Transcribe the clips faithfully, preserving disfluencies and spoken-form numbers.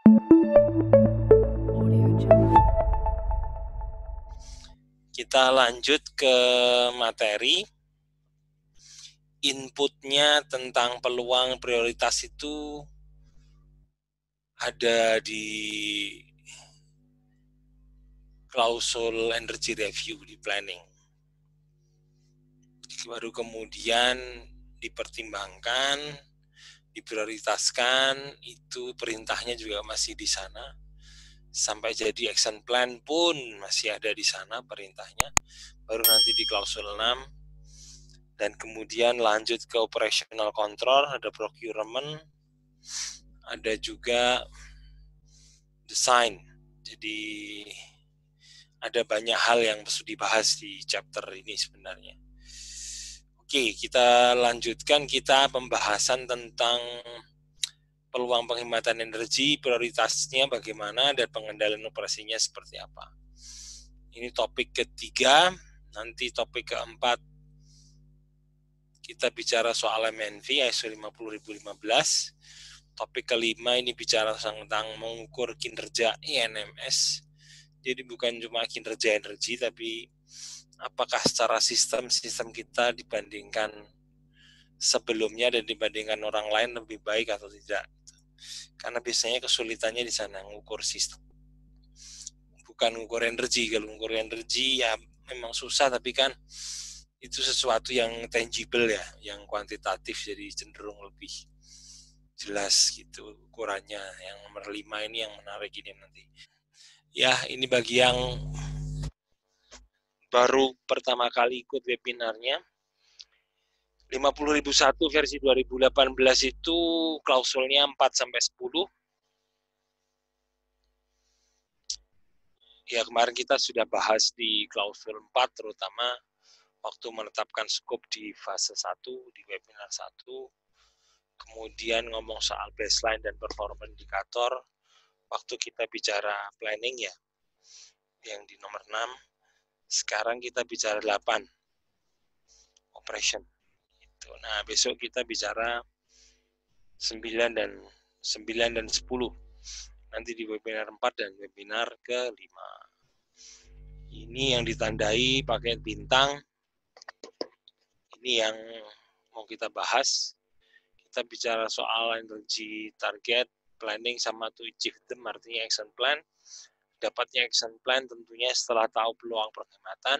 Kita lanjut ke materi. Inputnya tentang peluang prioritas itu ada di klausul energy review di planning. Baru kemudian dipertimbangkan, diprioritaskan, itu perintahnya juga masih di sana. Sampai jadi action plan pun masih ada di sana perintahnya. Baru nanti di klausul enam. Dan kemudian lanjut ke operational control, ada procurement, ada juga design. Jadi ada banyak hal yang perlu dibahas di chapter ini sebenarnya. Oke, kita lanjutkan kita pembahasan tentang peluang penghematan energi, prioritasnya bagaimana, dan pengendalian operasinya seperti apa. Ini topik ketiga. Nanti topik keempat kita bicara soal M N V I S O lima puluh ribu lima belas. Topik kelima ini bicara tentang mengukur kinerja I N M S. Jadi bukan cuma kinerja energi, tapi apakah secara sistem-sistem kita dibandingkan sebelumnya dan dibandingkan orang lain lebih baik atau tidak. Karena biasanya kesulitannya di sana mengukur sistem. Bukan mengukur energi. Kalau mengukur energi ya memang susah, tapi kan itu sesuatu yang tangible ya, yang kuantitatif, jadi cenderung lebih jelas gitu ukurannya. Yang nomor lima ini yang menarik ini nanti. Ya, ini bagi yang baru pertama kali ikut webinarnya. lima puluh ribu satu versi dua ribu delapan belas itu klausulnya empat sampai sepuluh. Ya, kemarin kita sudah bahas di klausul empat, terutama waktu menetapkan skop di fase satu, di webinar satu. Kemudian ngomong soal baseline dan performance indikator waktu kita bicara planning ya, yang di nomor enam. Sekarang kita bicara delapan, operation. Nah, besok kita bicara sembilan dan sembilan dan sepuluh. Nanti di webinar empat dan webinar kelima. Ini yang ditandai pakai bintang. Ini yang mau kita bahas. Kita bicara soal energy target, planning, sama to achieve them, artinya action plan. Dapatnya action plan tentunya setelah tahu peluang penghematan.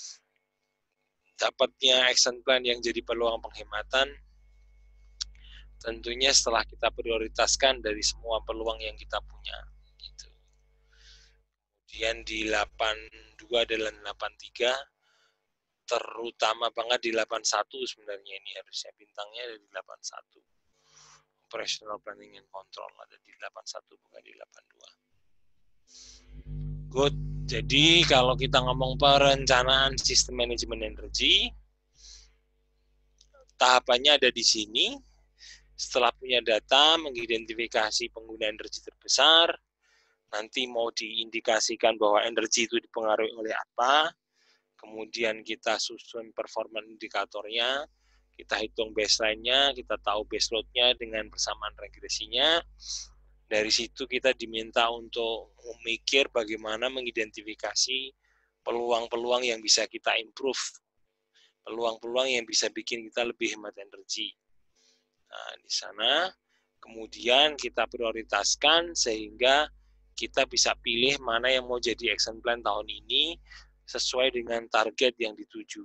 Dapatnya action plan yang jadi peluang penghematan tentunya setelah kita prioritaskan dari semua peluang yang kita punya. Gitu. Kemudian di delapan puluh dua dan delapan puluh tiga, terutama banget di delapan puluh satu sebenarnya ini harusnya bintangnya ada di delapan puluh satu. Operational Planning and Control ada di delapan puluh satu, bukan di delapan puluh dua. Good. Jadi kalau kita ngomong perencanaan sistem manajemen energi, tahapannya ada di sini. Setelah punya data, mengidentifikasi pengguna energi terbesar, nanti mau diindikasikan bahwa energi itu dipengaruhi oleh apa, kemudian kita susun performance indikatornya, kita hitung baseline-nya, kita tahu baseload-nya dengan persamaan regresinya. Dari situ kita diminta untuk memikir bagaimana mengidentifikasi peluang-peluang yang bisa kita improve, peluang-peluang yang bisa bikin kita lebih hemat energi. Nah, di sana kemudian kita prioritaskan sehingga kita bisa pilih mana yang mau jadi action plan tahun ini sesuai dengan target yang dituju.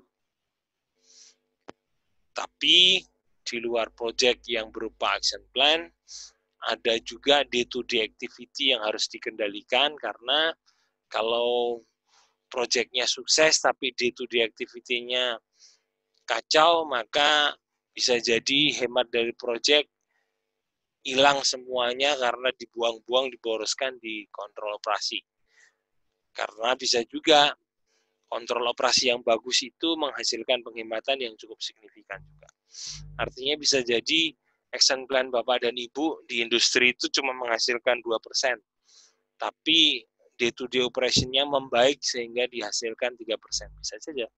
Tapi di luar project yang berupa action plan, ada juga day-to-day activity yang harus dikendalikan, karena kalau projectnya sukses tapi day-to-day activity-nya kacau, maka bisa jadi hemat dari project hilang semuanya karena dibuang-buang, diboroskan di kontrol operasi. Karena bisa juga kontrol operasi yang bagus itu menghasilkan penghematan yang cukup signifikan juga. Artinya bisa jadi action plan Bapak dan Ibu di industri itu cuma menghasilkan dua persen. Tapi day-to-day operation-nya membaik sehingga dihasilkan tiga persen. Bisa saja.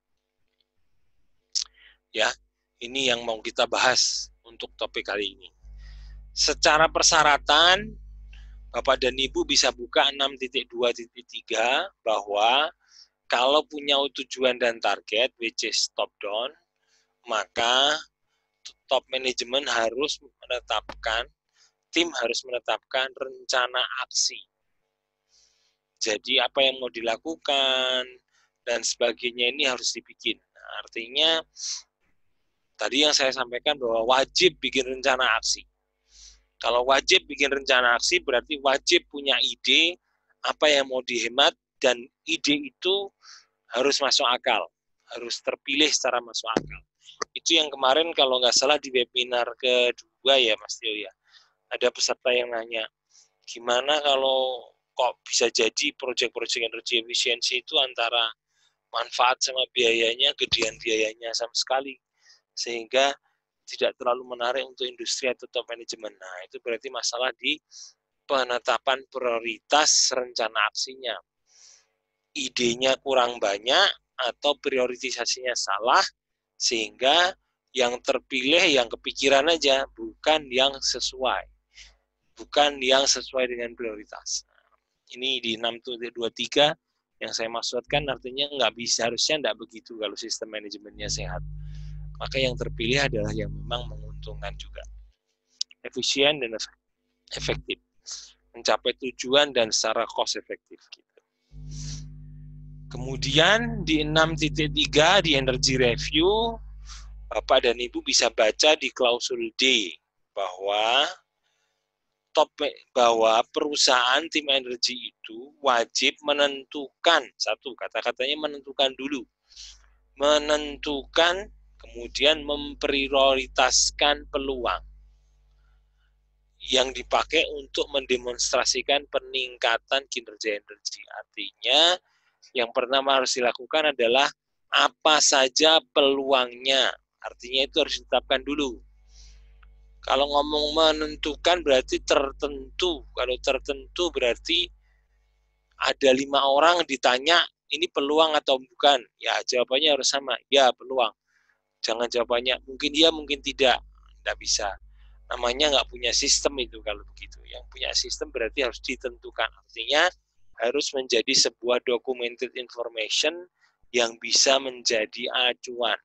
Ya, ini yang mau kita bahas untuk topik kali ini. Secara persyaratan, Bapak dan Ibu bisa buka enam titik dua titik tiga bahwa kalau punya tujuan dan target, which is top down, maka top management harus menetapkan, tim harus menetapkan rencana aksi. Jadi apa yang mau dilakukan dan sebagainya ini harus dibikin. Nah, artinya tadi yang saya sampaikan bahwa wajib bikin rencana aksi. Kalau wajib bikin rencana aksi berarti wajib punya ide apa yang mau dihemat dan ide itu harus masuk akal, harus terpilih secara masuk akal. Itu yang kemarin kalau nggak salah di webinar kedua ya Mas Tio ya, ada peserta yang nanya, gimana kalau kok bisa jadi proyek-proyek energi efisiensi itu antara manfaat sama biayanya, gedean biayanya sama sekali, sehingga tidak terlalu menarik untuk industri atau top manajemen. Nah, itu berarti masalah di penetapan prioritas rencana aksinya. Idenya kurang banyak atau prioritisasinya salah, sehingga yang terpilih yang kepikiran aja, bukan yang sesuai. Bukan yang sesuai dengan prioritas. Ini di enam titik dua tiga yang saya maksudkan artinya nggak bisa, harusnya nggak begitu kalau sistem manajemennya sehat. Maka yang terpilih adalah yang memang menguntungkan juga. Efisien dan efektif. Mencapai tujuan dan secara cost efektif. Gitu. Kemudian di enam titik tiga di energy review, Bapak dan Ibu bisa baca di klausul D bahwa top bahwa perusahaan tim energi itu wajib menentukan, satu kata-katanya menentukan dulu, menentukan kemudian memprioritaskan peluang yang dipakai untuk mendemonstrasikan peningkatan kinerja energi. Artinya yang pertama harus dilakukan adalah apa saja peluangnya. Artinya itu harus ditetapkan dulu. Kalau ngomong menentukan berarti tertentu. Kalau tertentu berarti ada lima orang ditanya ini peluang atau bukan. Ya jawabannya harus sama. Ya peluang. Jangan jawabannya mungkin iya mungkin tidak. Tidak bisa. Namanya nggak punya sistem itu kalau begitu. Yang punya sistem berarti harus ditentukan. Artinya harus menjadi sebuah documented information yang bisa menjadi acuan.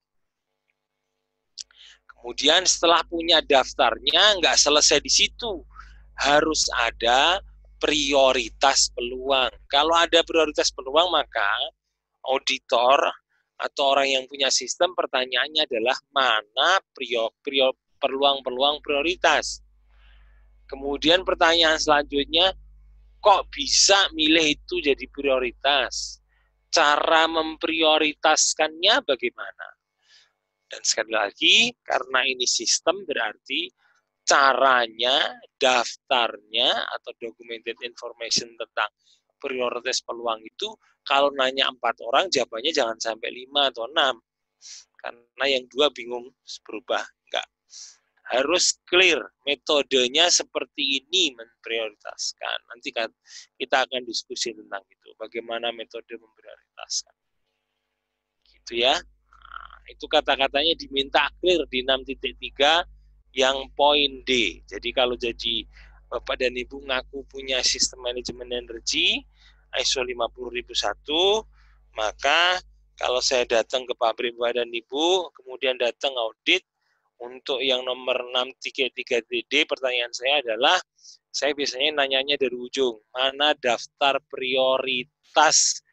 Kemudian setelah punya daftarnya, nggak selesai di situ. Harus ada prioritas peluang. Kalau ada prioritas peluang, maka auditor atau orang yang punya sistem, pertanyaannya adalah mana prior, prior, peluang-peluang prioritas. Kemudian pertanyaan selanjutnya, kok bisa milih itu jadi prioritas? Cara memprioritaskannya bagaimana? Dan sekali lagi, karena ini sistem berarti caranya, daftarnya, atau documented information tentang prioritas peluang itu, kalau nanya empat orang, jawabannya jangan sampai lima atau enam. Karena yang dua bingung berubah. Enggak. Harus clear, metodenya seperti ini memprioritaskan. Nanti kan kita akan diskusi tentang itu, bagaimana metode memprioritaskan. Gitu ya. Itu kata-katanya diminta clear di enam titik tiga yang poin D. Jadi kalau jadi Bapak dan Ibu ngaku punya sistem manajemen energi I S O lima puluh ribu satu, maka kalau saya datang ke pabrik Bapak dan Ibu, kemudian datang audit untuk yang nomor enam titik tiga D, pertanyaan saya adalah, saya biasanya nanyanya dari ujung, mana daftar prioritas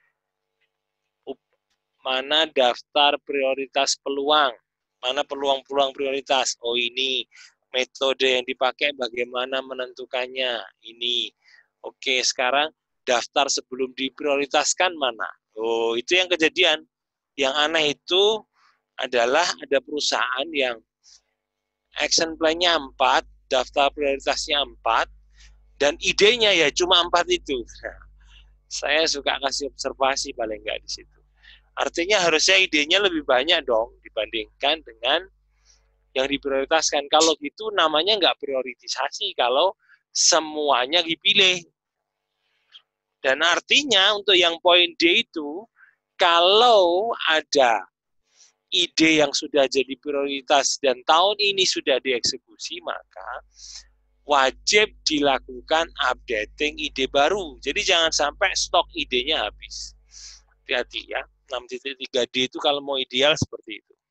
mana daftar prioritas peluang, mana peluang-peluang prioritas. Oh ini, metode yang dipakai bagaimana menentukannya, ini. Oke, sekarang daftar sebelum diprioritaskan mana? Oh, itu yang kejadian. Yang aneh itu adalah ada perusahaan yang action plan-nya empat, daftar prioritasnya empat, dan idenya ya cuma empat itu. Nah, saya suka kasih observasi paling nggak di situ. Artinya harusnya idenya lebih banyak dong dibandingkan dengan yang diprioritaskan. Kalau gitu namanya nggak prioritisasi kalau semuanya dipilih. Dan artinya untuk yang poin D itu, kalau ada ide yang sudah jadi prioritas dan tahun ini sudah dieksekusi, maka wajib dilakukan updating ide baru. Jadi jangan sampai stok idenya habis. Hati-hati ya. enam titik tiga D itu kalau mau ideal seperti itu.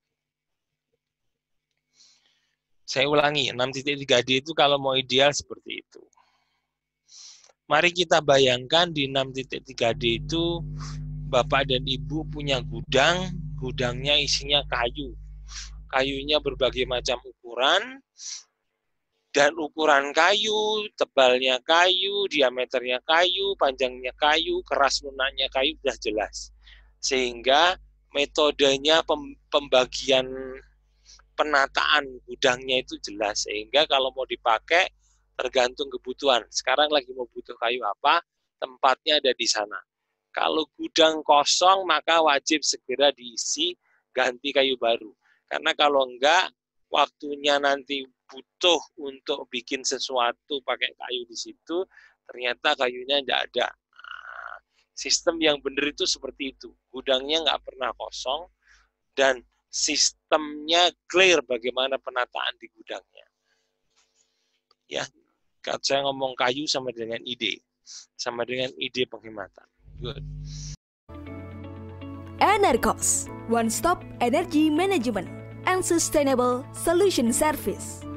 Saya ulangi, enam titik tiga D itu kalau mau ideal seperti itu. Mari kita bayangkan di enam titik tiga D itu Bapak dan Ibu punya gudang, gudangnya isinya kayu. Kayunya berbagai macam ukuran, dan ukuran kayu, tebalnya kayu, diameternya kayu, panjangnya kayu, keras lunaknya kayu sudah jelas. Sehingga metodenya pembagian penataan gudangnya itu jelas. Sehingga kalau mau dipakai tergantung kebutuhan. Sekarang lagi mau butuh kayu apa, tempatnya ada di sana. Kalau gudang kosong, maka wajib segera diisi, ganti kayu baru. Karena kalau enggak, waktunya nanti butuh untuk bikin sesuatu pakai kayu di situ, ternyata kayunya enggak ada. Nah, sistem yang benar itu seperti itu. Gudangnya enggak pernah kosong, dan sistemnya clear bagaimana penataan di gudangnya. Ya, kalau saya ngomong kayu sama dengan ide, sama dengan ide penghematan. Good. Enercos, one stop energy management and sustainable solution service.